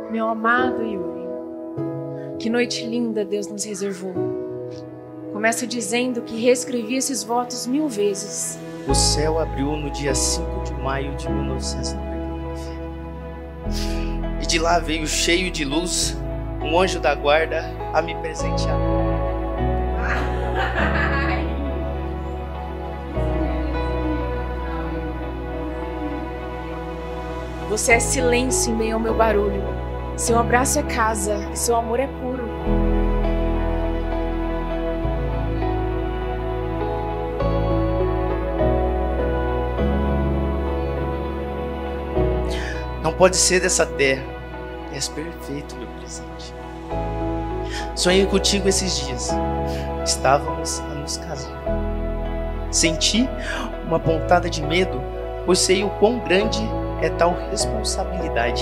Meu amado Yuri, que noite linda Deus nos reservou. Começo dizendo que reescrevi esses votos 1000 vezes. O céu abriu no dia 5 de maio de 1999. E de lá veio cheio de luz um anjo da guarda a me presentear. Você é silêncio em meio ao meu barulho. Seu abraço é casa e seu amor é puro. Não pode ser dessa terra. És perfeito, meu presente. Sonhei contigo esses dias. Estávamos a nos casar. Senti uma pontada de medo, pois sei o quão grande é tal responsabilidade.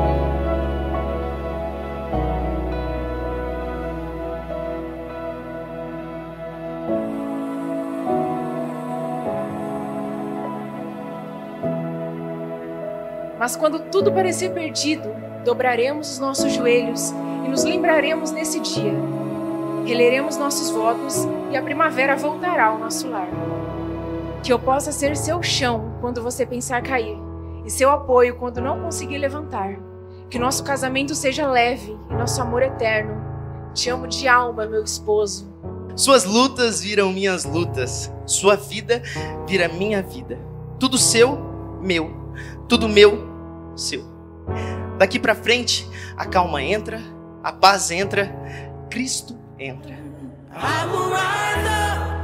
Mas quando tudo parecer perdido, dobraremos os nossos joelhos e nos lembraremos nesse dia. Releremos nossos votos e a primavera voltará ao nosso lar. Que eu possa ser seu chão quando você pensar cair e seu apoio quando não conseguir levantar. Que nosso casamento seja leve e nosso amor eterno. Te amo de alma, meu esposo. Suas lutas viram minhas lutas. Sua vida vira minha vida. Tudo seu, meu. Tudo meu, seu. Daqui pra frente, a calma entra, a paz entra, Cristo entra. I will rise up.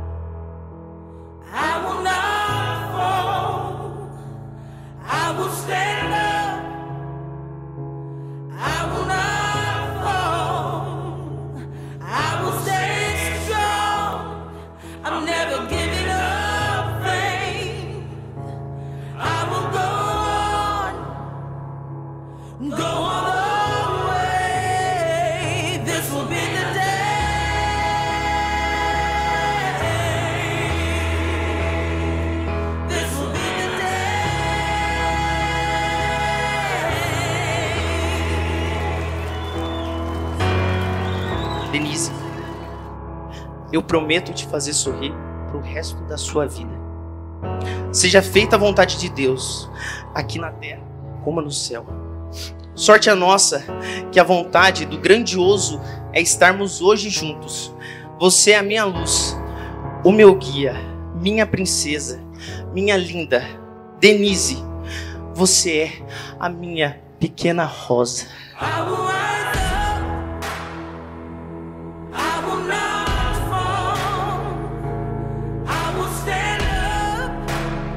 I will not fall. I will stand up. I will not fall. I will stay strong. I'm never giving up faith. I will go all the way. This will be the day. This will be the day. Denise, eu prometo te fazer sorrir pro resto da sua vida. Seja feita a vontade de Deus, aqui na terra como no céu. Sorte a nossa, que a vontade do grandioso é estarmos hoje juntos. Você é a minha luz, o meu guia, minha princesa, minha linda Denise. Você é a minha pequena rosa. I will rise up. I will not fall. I will stand up.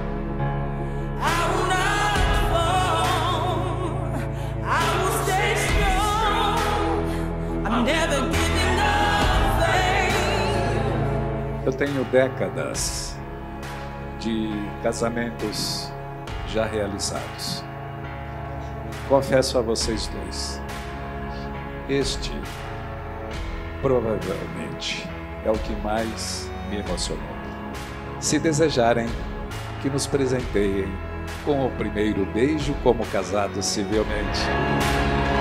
I will not fall. I will stay strong. I'm never giving up faith. Eu tenho décadas de casamentos já realizados. Confesso a vocês dois, este provavelmente é o que mais me emocionou. Se desejarem, que nos presenteiem com o primeiro beijo como casados civilmente.